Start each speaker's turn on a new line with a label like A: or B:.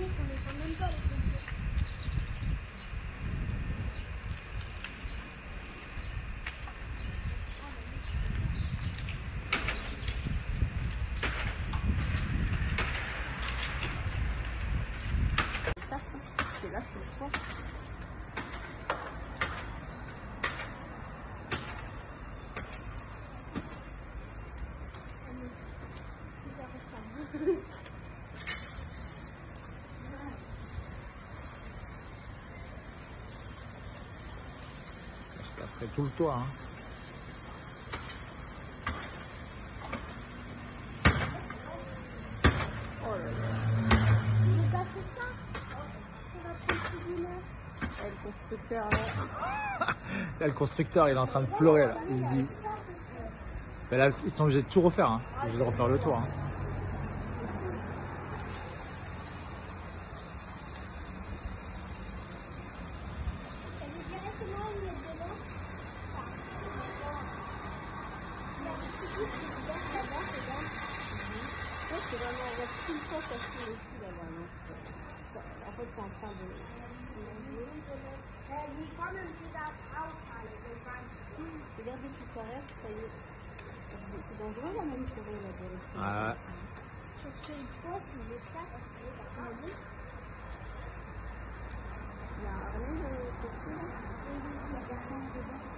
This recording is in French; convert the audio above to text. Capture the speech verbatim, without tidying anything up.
A: nous qu'on n'est quand même pas les pompiers.
B: C'est là, c'est le fond.
C: Je casserai tout le toit. Hein.
B: Oh là là.
A: Vous cassez ça? On va prendre le tribunal.
B: Et le constructeur là.
C: Là, le constructeur, il est en train de pleurer. Là. Il se dit. Ben là, ils sont obligés de tout refaire. Hein. Ils sont obligés de refaire le toit. Hein.
B: C'est vraiment, on voit tout le temps ça se fait ici là-bas. Donc ça, ça, en fait, c'est en train de. Regardez qu'il s'arrête, ça y est. C'est dangereux la même forêt là de rester.
C: Ah.
A: Sur quelle fois, si je plate, vas-y.
B: Il y a un rien de petit là. Il y a des sangs dedans.